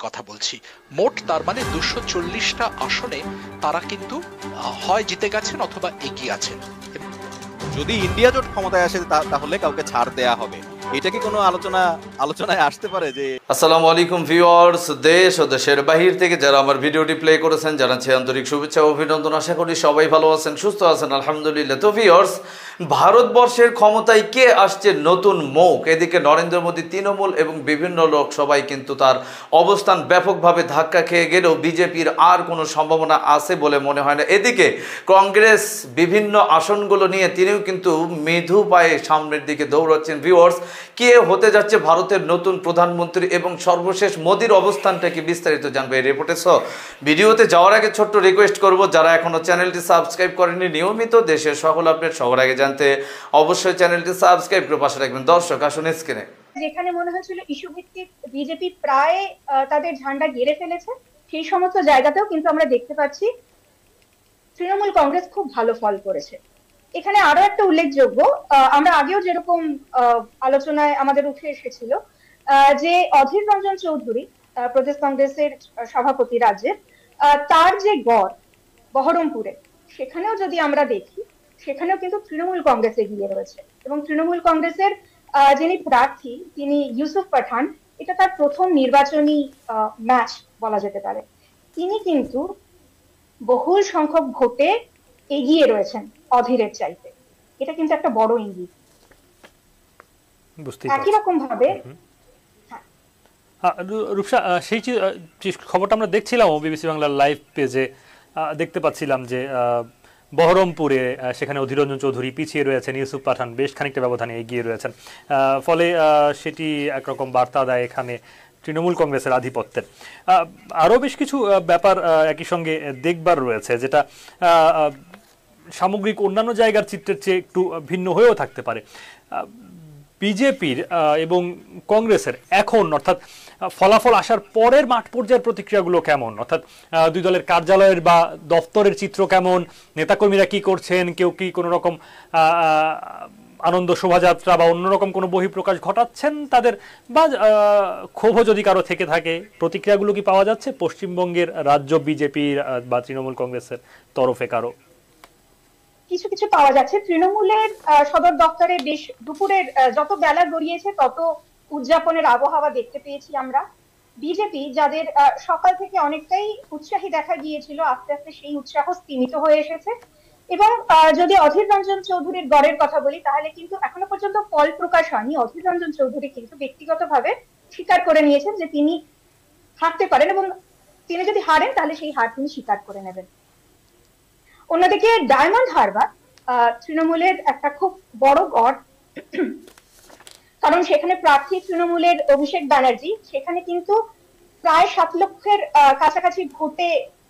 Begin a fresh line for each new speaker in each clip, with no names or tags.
কথা বলছি। মোট তার মানে 240টা আসনে তারা কিন্তু হয় জিতে গেছেন অথবা এগিয়ে আছেন।
যদি ইন্ডিয়া জোট ক্ষমতায় আসে তাহলে কাউকে ছাড় দেয়া হবে, এটা কি কোনো আলোচনায় আসতে পারে? যে
আসসালামু আলাইকুম ভিউয়ার্স, দেশ ও দেশের বাহির থেকে যারা আমার ভিডিওটি প্লে করেছেন জানাচ্ছি আন্তরিক শুভেচ্ছা ও অভিনন্দন। আশা করি সবাই ভালো আছেন, সুস্থ আছেন, আলহামদুলিল্লাহ। তো ভিউয়ার্স, ভারতবর্ষের ক্ষমতায় কে আসছে নতুন মুখ? এদিকে নরেন্দ্র মোদী, তৃণমূল এবং বিভিন্ন লোক সবাই কিন্তু তার অবস্থান ব্যাপকভাবে ধাক্কা খেয়ে গেলেও বিজেপির আর কোনো সম্ভাবনা আছে বলে মনে হয় না। এদিকে কংগ্রেস বিভিন্ন আসনগুলো নিয়ে তিনিও কিন্তু মৃদু পায়ে সামনের দিকে দৌড়াচ্ছেন। ভিউয়ার্স, কে হতে যাচ্ছে ভারতের নতুন প্রধানমন্ত্রী এবং সর্বশেষ মোদির অবস্থানটা কি বিস্তারিত জানবে এই রিপোর্টে। সো ভিডিওতে যাওয়ার আগে ছোট্ট রিকোয়েস্ট করব, যারা এখনো চ্যানেলটি সাবস্ক্রাইব করেনি, নিয়মিত দেশের সকল আপডেট সবার আগে জানতে অবশ্যই চ্যানেলটি সাবস্ক্রাইব করে পাশে রাখবেন। দর্শক আসুন স্ক্রিনে।
যেখানে মনে হয়েছিল ইস্যু ভিত্তিক বিজেপি প্রায় তাদের ঝান্ডা গেড়ে ফেলেছে, সেই সমস্ত জায়গাতেও কিন্তু আমরা দেখতে পাচ্ছি তৃণমূল কংগ্রেস খুব ভালো ফল করেছে। এখানে আরো একটা উল্লেখযোগ্য, আমরা আগেও যেরকম আলোচনায় আমাদের উঠে এসেছিল যে অধীর রঞ্জন চৌধুরী প্রদেশ কংগ্রেসের সভাপতি রাজ্যের, তার যে গড় বহরমপুরে, সেখানেও যদি আমরা দেখি সেখানেও কিন্তু তৃণমূল কংগ্রেস এগিয়ে রয়েছে। এবং তৃণমূল কংগ্রেসের যিনি প্রার্থী তিনি ইউসুফ পাঠান, এটা তার প্রথম নির্বাচনী ম্যাচ বলা যেতে পারে। তিনি কিন্তু বহুল সংখ্যক ভোটে এগিয়ে রয়েছেন অধীরের চাইতে। এটা কিন্তু একটা বড় ইঙ্গিত। একই রকম ভাবে
রূপসা, সেই খবরটা আমরা দেখছিলাম বিবিসি বাংলার লাইভ পেজে, দেখতে পাচ্ছিলাম যে বহরমপুরে সেখানে অধীর রঞ্জন চৌধুরী পিছিয়ে রয়েছেন, ইউসুফ পাঠান বেশ খানিকটা ব্যবধানে এগিয়ে রয়েছেন। ফলে সেটি একরকম বার্তা দেয় এখানে তৃণমূল কংগ্রেসের আধিপত্যের। আরও বেশ কিছু ব্যাপার একই সঙ্গে দেখবার রয়েছে, যেটা সামগ্রিক অন্যান্য জায়গার চিত্রের চেয়ে একটু ভিন্ন হয়েও থাকতে পারে। বিজেপির এবং কংগ্রেসের এখন, অর্থাৎ ফলাফল আসার পরের মাঠ পর্যায়ের প্রতিক্রিয়াগুলো কেমন? অর্থাৎ দুই দলের কার্যালয়ের বা দপ্তরের চিত্র কেমন? নেতাকর্মীরা কি করছেন? কেউ কি কোনো রকম আনন্দ শোভাযাত্রা বা অন্যরকম কোনো বহিঃপ্রকাশ ঘটাচ্ছেন তাদের, বা ক্ষোভও যদি কারো থেকে থাকে, প্রতিক্রিয়াগুলো কি পাওয়া যাচ্ছে পশ্চিমবঙ্গের রাজ্য বিজেপির বা তৃণমূল কংগ্রেসের তরফে কারো?
কিছু কিছু পাওয়া যাচ্ছে। তৃণমূলের সদর দপ্তরে বেশ দুপুরের যত বেলা গড়িয়েছে তত উদযাপনের আবহাওয়া দেখতে পেয়েছি আমরা। বিজেপি যাদের সকাল থেকে অনেকটাই উৎসাহী দেখা গিয়েছিল, আস্তে আস্তে সেই উৎসাহ স্তিমিত হয়ে এসেছে। এবং যদি অধীর রঞ্জন চৌধুরীর গড়ের কথা বলি, তাহলে কিন্তু এখনো পর্যন্ত ফল প্রকাশ হয়নি। অধীর রঞ্জন চৌধুরী কিন্তু ব্যক্তিগতভাবে স্বীকার করে নিয়েছেন যে তিনি হারতে পারেন, এবং তিনি যদি হারেন তাহলে সেই হার তিনি স্বীকার করে নেবেন। অন্যদিকে ডায়মন্ড হারবার তৃণমূলের একটা খুব বড় গড়, কারণ সেখানে প্রার্থী তৃণমূলের অভিষেক ব্যানার্জি, সেখানে কিন্তু প্রায় 7 লক্ষের কাছাকাছি ভোটে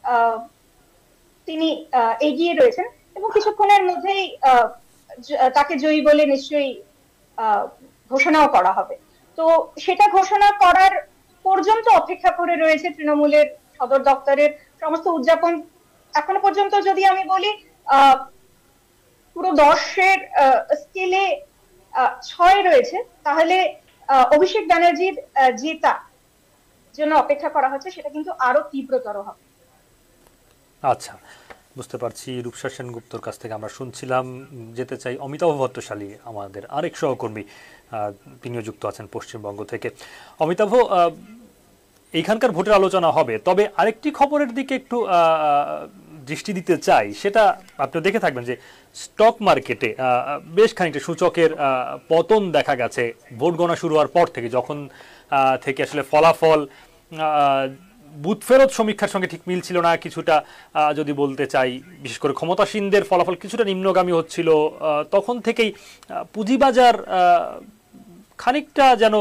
তিনি এগিয়ে রয়েছেন, এবং কিছুক্ষণের মধ্যেই তাকে জয়ী বলে নিশ্চয়ই ঘোষণাও করা হবে। তো সেটা ঘোষণা করার পর্যন্ত অপেক্ষা করে রয়েছে তৃণমূলের সদর দপ্তরের সমস্ত উদযাপন। এখনো পর্যন্ত যদি আমি বলি পুরো 10-এর স্কেলে 6 রয়েছে, তাহলে অভিষেক ব্যানার্জির জেতা জন্য অপেক্ষা করা হচ্ছে, সেটা কিন্তু আরো তীব্রতর হবে।
আচ্ছা, বুঝতে পারছি। রূপসা সেনগুপ্তর কাছ থেকে আমরা শুনছিলাম। যেতে চাই অমিতাভ ভট্টশালী, আমাদের আরেক সহকর্মী, তিনিও যুক্ত আছেন পশ্চিমবঙ্গ থেকে। অমিতাভ, এইখানকার ভোটের আলোচনা হবে, তবে আরেকটি খবরের দিকে একটু দৃষ্টি দিতে চাই। সেটা আপনি দেখে থাকবেন যে স্টক মার্কেটে বেশ খানিকটা সূচকের পতন দেখা গেছে ভোট গণনা শুরু হওয়ার পর থেকে, যখন থেকে আসলে ফলাফল বুথ ফেরত সমীক্ষার সঙ্গে ঠিক মিল ছিল না। কিছুটা যদি বলতে চাই, বিশেষ করে ক্ষমতাসীনদের ফলাফল কিছুটা নিম্নগামী হচ্ছিল, তখন থেকেই পুঁজিবাজার খানিকটা যেন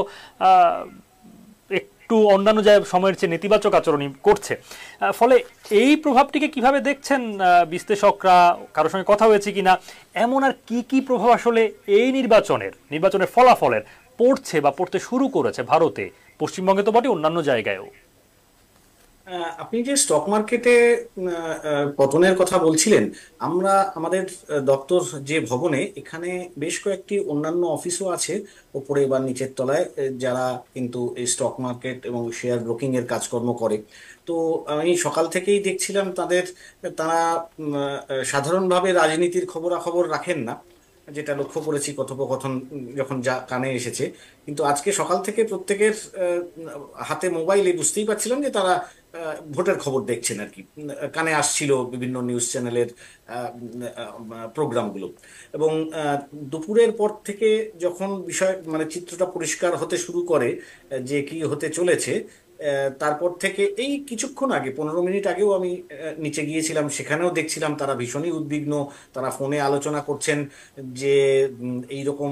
একটু অন্যান্য সময়ের চেয়ে নেতিবাচক আচরণ করছে। ফলে এই প্রভাবটিকে কিভাবে দেখছেন বিশ্লেষকরা? কারোর সঙ্গে কথা হয়েছে কিনা, এমন আর কি কি প্রভাব আসলে এই নির্বাচনের ফলাফলের পড়ছে বা পড়তে শুরু করেছে ভারতে, পশ্চিমবঙ্গে তো বটে, অন্যান্য জায়গায়ও?
আপনি যে স্টক মার্কেটে পতনের কথা বলছিলেন, আমরা আমাদের দপ্তর যে ভবনে, এখানে বেশ কয়েকটি অন্যান্য অফিসও আছে ওপরে বা নিচের তলায়, যারা কিন্তু এই স্টক মার্কেট এবং শেয়ার ব্রোকিং এর কাজকর্ম করে। তো আমি সকাল থেকেই দেখছিলাম তারা সাধারণভাবে রাজনীতির খবরাখবর রাখেন না, যেটা লক্ষ্য করেছি কথোপকথন যখন যা কানে এসেছে। কিন্তু আজকে সকাল থেকে প্রত্যেকের হাতে মোবাইলে বুঝতেই পারছিলাম যে তারা ভোটের খবর দেখছেন আর কি। কানে আসছিল বিভিন্ন নিউজ চ্যানেলের প্রোগ্রামগুলো। এবং দুপুরের পর থেকে যখন বিষয় মানে চিত্রটা পরিষ্কার হতে শুরু করে যে কি হতে চলেছে, তারপর থেকে এই কিছুক্ষণ আগে 15 মিনিট আগেও আমি নিচে গিয়েছিলাম, সেখানেও দেখছিলাম তারা ভীষণই উদ্বিগ্ন। তারা ফোনে আলোচনা করছেন যে এইরকম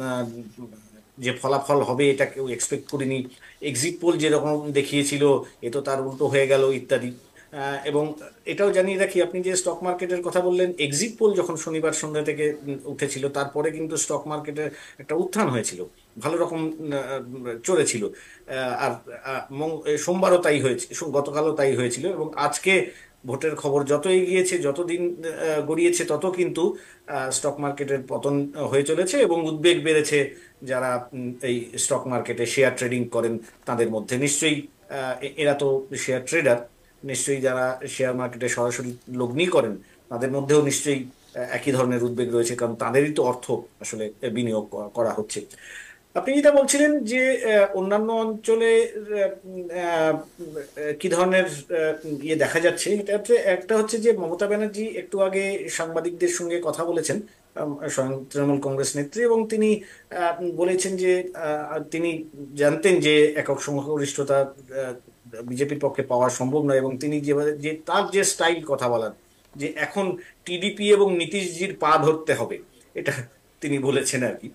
যে ফলাফল হবে এটা কেউ এক্সপেক্ট করিনি, এক্সিট পোল যেরকম দেখিয়েছিল এ তো তার উল্টো হয়ে গেল ইত্যাদি। এবং এটাও জানিয়ে রাখি, আপনি যে স্টক মার্কেটের কথা বললেন, এক্সিট পোল যখন শনিবার সন্ধ্যা থেকে উঠেছিল, তারপরে কিন্তু স্টক মার্কেটের একটা উত্থান হয়েছিল, ভালো রকম চলেছিল। আর সোমবারও তাই হয়েছে, গতকালও তাই হয়েছিল। এবং আজকে ভোটের খবর যত এগিয়েছে, যত দিন গড়িয়েছে, তত কিন্তু স্টক মার্কেটের পতন হয়ে চলেছে এবং উদ্বেগ বেড়েছে যারা এই স্টক মার্কেটে শেয়ার ট্রেডিং করেন তাদের মধ্যে। নিশ্চয়ই এরা তো শেয়ার ট্রেডার, নিশ্চয়ই যারা শেয়ার মার্কেটে সরাসরি লগ্নি করেন তাদের মধ্যেও নিশ্চয়ই একই ধরনের উদ্বেগ রয়েছে, কারণ তাদেরই তো অর্থ আসলে বিনিয়োগ করা হচ্ছে। আপনি যেটা বলছিলেন যে অন্যান্য অঞ্চলে আহ, কি ধরনের ইয়ে দেখা যাচ্ছে, এটা হচ্ছে একটা হচ্ছে যে মমতা ব্যানার্জি একটু আগে সাংবাদিকদের সঙ্গে কথা বলেছেন, স্বয়ং তৃণমূল কংগ্রেস নেত্রী, এবং তিনি বলেছেন যে তিনি জানতেন যে একক সংখ্যাগরিষ্ঠতা বিজেপির পক্ষে পাওয়া সম্ভব নয়। এবং তিনি যেভাবে যে তার যে স্টাইল কথা বলার, যে এখন টিডিপি এবং নীতিশজির পা ধরতে হবে, এটা তিনি বলেছেন আর কি।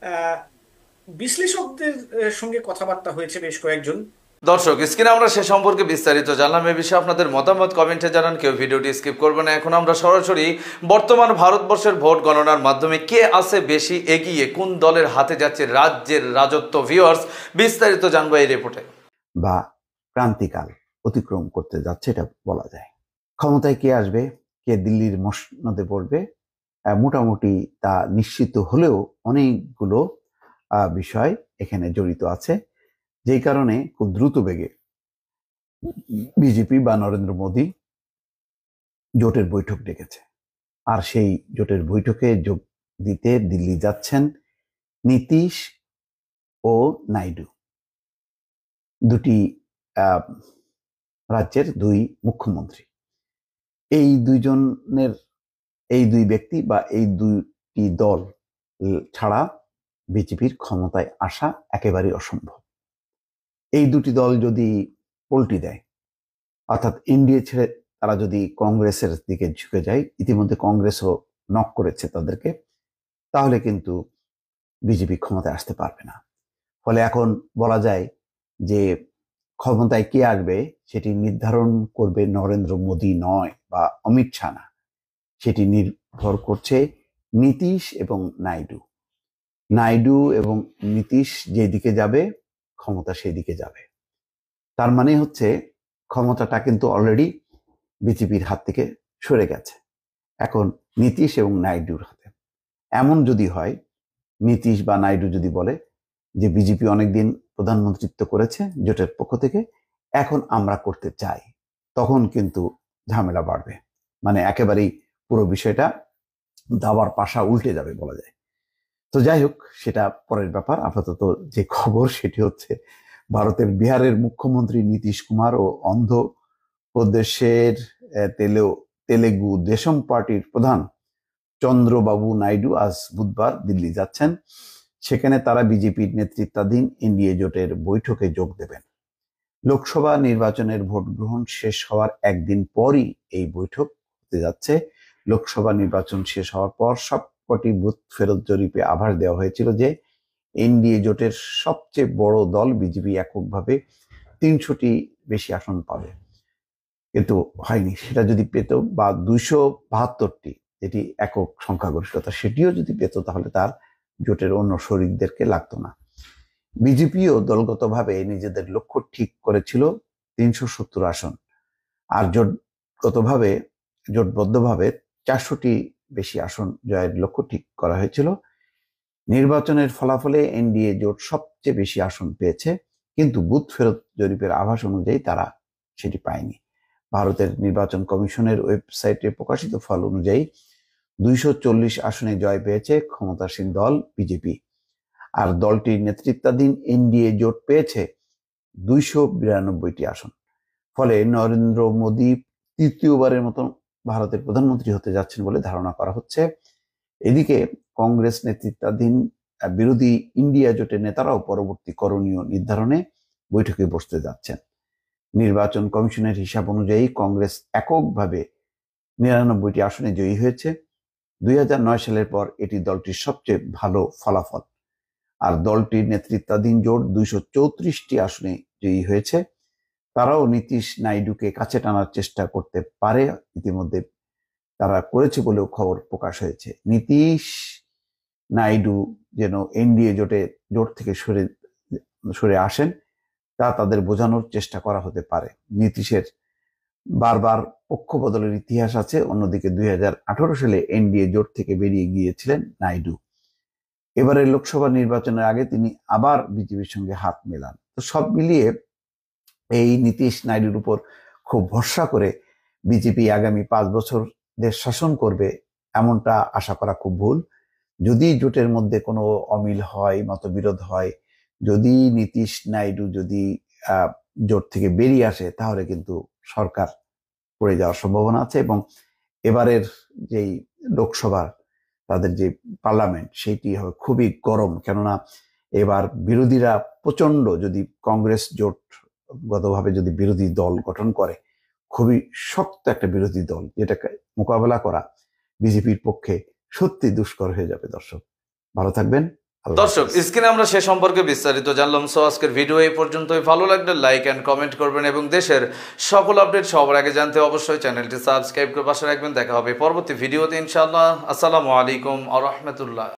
বিশ্লেষকদের সঙ্গে কথাবার্তা হয়েছে বেশ কয়েকজন।
দর্শক, স্ক্রিনে আমরা সে সম্পর্কে বিস্তারিত জানলাম। এ বিষয়ে আপনাদের মতামত কমেন্টে জানান, কেউ ভিডিওটি স্কিপ করবে না। এখন আমরা সরাসরি বর্তমান ভারতবর্ষের ভোট গণনার মাধ্যমে কে আছে বেশি এগিয়ে, কোন দলের হাতে যাচ্ছে রাজ্যের রাজত্ব, ভিউয়ার্স বিস্তারিত জানবো এই রিপোর্টে।
বা ক্রান্তিকাল অতিক্রম করতে যাচ্ছে এটা বলা যায়। ক্ষমতায় কে আসবে, কে দিল্লির মসনদে পড়বে, মোটামুটি তা নিশ্চিত হলেও অনেকগুলো বিষয় এখানে জড়িত আছে, যেই কারণে খুব দ্রুত বেগে বিজেপি বা নরেন্দ্র মোদী জোটের বৈঠক ডেকেছে। আর সেই জোটের বৈঠকে যোগ দিতে দিল্লি যাচ্ছেন নীতিশ ও নাইডু, দুটি রাজ্যের দুই মুখ্যমন্ত্রী। এই দুই ব্যক্তি বা এই দুইটি দল ছাড়া বিজেপির ক্ষমতায় আসা একেবারেই অসম্ভব। এই দুটি দল যদি পল্টি দেয়, অর্থাৎ এনডিএ ছেড়ে তারা যদি কংগ্রেসের দিকে ঝুঁকে যায়, ইতিমধ্যে কংগ্রেসও নক করেছে তাদেরকে, তাহলে কিন্তু বিজেপি ক্ষমতায় আসতে পারবে না। ফলে এখন বলা যায় যে ক্ষমতায় কে আসবে সেটি নির্ধারণ করবে নরেন্দ্র মোদী নয় বা অমিত শাহ না, সেটি নির্ভর করছে নীতিশ এবং নাইডু এবং নীতিশ যেদিকে যাবে ক্ষমতা সেই দিকে যাবে। তার মানে হচ্ছে ক্ষমতাটা কিন্তু অলরেডি বিজেপির হাত থেকে সরে গেছে, এখন নীতিশ এবং নাইডুর হাতে। এমন যদি হয়, নীতিশ বা নাইডু যদি বলে যে বিজেপি অনেকদিন প্রধানমন্ত্রিত্ব করেছে জোটের পক্ষ থেকে, এখন আমরা করতে চাই, তখন কিন্তু ঝামেলা বাড়বে। মানে একেবারেই পুরো বিষয়টা দাবার পাশা উল্টে যাবে বলা যায়। তো যাই হোক, সেটা পরের ব্যাপার। আপাতত যে খবর সেটি হচ্ছে ভারতের বিহারের মুখ্যমন্ত্রী নীতিশ কুমার ও অন্ধ্রপ্রদেশের তেলেগু দেশম পার্টির প্রধান চন্দ্রবাবু নাইডু আজ বুধবার দিল্লি যাচ্ছেন। সেখানে তারা বিজেপির নেতৃত্বাধীন এনডিএ জোটের বৈঠকে যোগ দেবেন। লোকসভা নির্বাচনের ভোট গ্রহণ শেষ হওয়ার একদিন পরই এই বৈঠক হতে যাচ্ছে। লোকসভা নির্বাচন শেষ হওয়ার পর সবকটি বুথ ফেরত জরিপে আভাস দেওয়া হয়েছিল যে এনডিএ জোটের সবচেয়ে বড় দল বিজেপি এককভাবে 300টি বেশি আসন পাবে, কিন্তু হয়নি। সেটা যদি পেত, বা 272টি যেটি একক সংখ্যাগরিষ্ঠতা, সেটিও যদি পেত, তাহলে তার জোটের অন্য শরিকদেরকে লাগতো না। বিজেপিও দলগতভাবে নিজেদের লক্ষ্য ঠিক করেছিল 370 আসন, আর জোটবদ্ধভাবে 400টি বেশি আসন জয়ের লক্ষ্য ঠিক করা হয়েছিল। নির্বাচনের ফলাফলে এনডিএ জোট সবচেয়ে বেশি আসন পেয়েছে, কিন্তু বুথ ফেরত জরিপের আভাস অনুযায়ী তারা সেটি পায়নি। ভারতের নির্বাচন কমিশনের ওয়েবসাইটে প্রকাশিত ফল অনুযায়ী 240 আসনে জয় পেয়েছে ক্ষমতাসীন দল বিজেপি, আর দলটির নেতৃত্বাধীন এনডিএ জোট পেয়েছে 292টি আসন। ফলে নরেন্দ্র মোদী তৃতীয়বারের মতো ভারতের প্রধানমন্ত্রী হতে যাচ্ছেন বলে ধারণা করা হচ্ছে। এদিকে কংগ্রেস নেতৃত্বাধীন বিরোধী ইন্ডিয়া জোটের নেতারাও পরবর্তী করণীয় নির্ধারণে বৈঠকে বসতে যাচ্ছেন। নির্বাচন কমিশনের হিসাব অনুযায়ী কংগ্রেস এককভাবে 99টি আসনে জয়ী হয়েছে। 2009 সালের পর এটি দলটির সবচেয়ে ভালো ফলাফল। আর দলটির নেতৃত্বাধীন জোট 234টি আসনে জয়ী হয়েছে। তারাও নীতিশ নাইডুকে কাছে টানার চেষ্টা করতে পারে, ইতিমধ্যে তারা করেছে বলেও খবর প্রকাশ হয়েছে। নীতিশ নাইডু যেন এনডিএ জোট থেকে সরে আসেন তা তাদের বোঝানোর চেষ্টা করা হতে পারে। নীতিশের বারবার পক্ষ বদলের ইতিহাস আছে। অন্যদিকে 2018 সালে এনডিএ জোট থেকে বেরিয়ে গিয়েছিলেন নাইডু। এবারের লোকসভা নির্বাচনের আগে তিনি আবার বিজেপির সঙ্গে হাত মেলান। তো সব মিলিয়ে এই নীতিশ নাইডুর উপর খুব ভরসা করে বিজেপি আগামী 5 বছর দেশ শাসন করবে এমনটা আশা করা খুব ভুল। যদি জোটের মধ্যে কোনো অমিল হয়, মতবিরোধ হয়, যদি নীতিশ নাইডু যদি জোট থেকে বেরিয়ে আসে, তাহলে কিন্তু সরকার পড়ে যাওয়ার সম্ভাবনা আছে। এবং এবারের যেই লোকসভা তাদের যে পার্লামেন্ট সেটি হবে খুবই গরম, কেননা এবার বিরোধীরা প্রচন্ড, যদি কংগ্রেস জোটগতভাবে যদি বিরোধী দল গঠন করে, খুবই শক্ত একটা বিরোধী দল, যেটাকে মোকাবেলা করা বিজেপির পক্ষে সত্যি দুষ্কর হয়ে যাবে। দর্শক ভালো থাকবেন।
দর্শক স্ক্রিনে আমরা সে সম্পর্কে বিস্তারিত জানলাম। সো আজকের ভিডিও এই পর্যন্তই। ভালো লাগলে লাইক এন্ড কমেন্ট করবেন এবং দেশের সকল আপডেট সবার আগে জানতে অবশ্যই চ্যানেলটি সাবস্ক্রাইব করে পাশে রাখবেন। দেখা হবে পরবর্তী ভিডিওতে ইনশাআল্লাহ। আসসালামু আলাইকুম ওয়া রাহমাতুল্লাহ।